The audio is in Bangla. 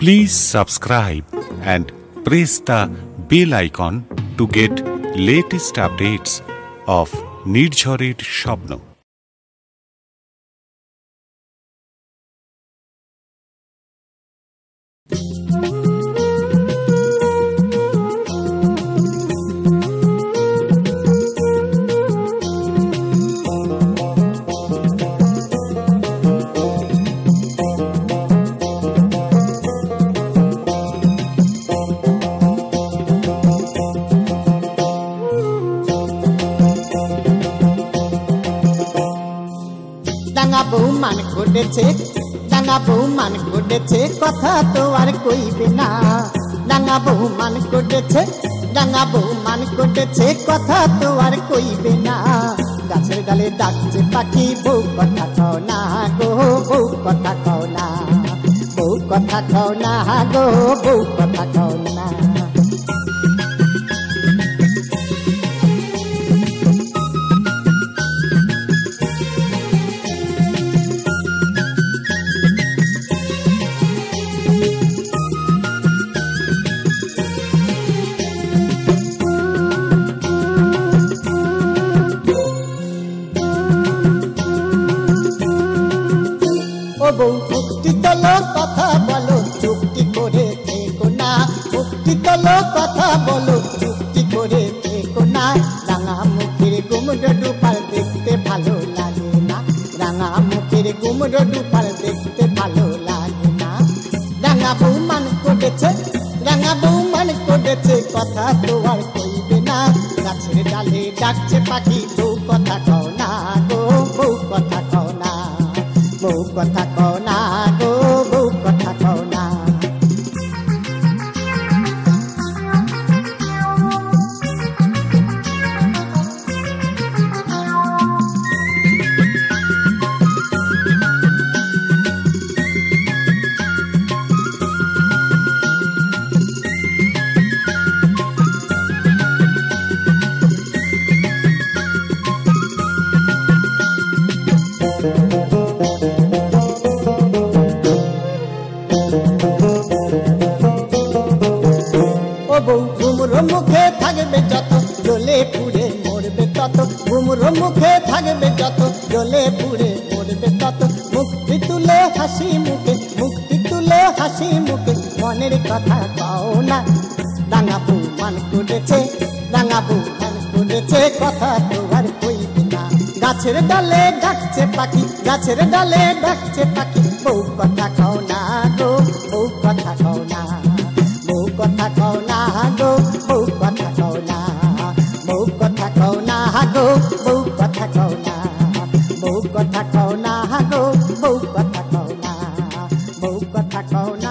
Please subscribe and press the bell icon to get latest updates of নির্ঝরের স্বপ্ন। ডাঙা বউ মান ঘটেছে, ডাঙা বউ মান ঘটেছে, কথা তো আর কইবে না। ডাঙা বউ মান ঘটেছে, ডাঙা বউ মান ঘটেছে, কথা তো আর কইবে না। গাছের ডালে ডাকছে পাখি, বউ কথা কও না গো, বউ কথা কও না, বউ কথা কও না গো, বউ কথা কও না। বউ মুক্তি তোলো, কথা বলো, চুক্তি করে থেকো না। মুক্তি তোলো, কথা বলো, চুক্তি করে থেকো না। রাঙা মুখের কুমড়ো ডুপার দেখতে ভালো লাগে না, রাঙা মুখের কুমড়ো ডুপার দেখতে ভালো লাগে না। রাঙা বউ মান করেছে, রাঙা বউ মান করেছে, কথা তো আর কইবে না। গাছের ডালে ডাকছে পাখি, বউ কথা কও না গো, বউ কথা কও না, বউ কথা কও না গো, বউ কথা কও না। ঘুমরো মুখে থাকবে যত, জ্বলে পুড়ে মরবে তত। ঘুমরো মুখে থাকবে যত, জ্বলে পুড়ে মরবে তত। মুক্তি তুলে হাসি মুখে, মুক্তি তুলে হাসি মুখে, মনের কথা কও না। রাঙা বউ মান করেছে, রাঙা বউ মান করেছে, কথা তো আর কইবে না। গাছের ডালে ডাকছে পাখি, গাছের ডালে ডাকছে পাখি, বউ কথা কও না গো, বউ কথা কও না, বউ কথা কও না গো, বউ কথা কও না, বউ কথা কও না গো, বউ কথা কও না, বউ কথা কও না গো, বউ কথা কও না, বউ কথা কও না।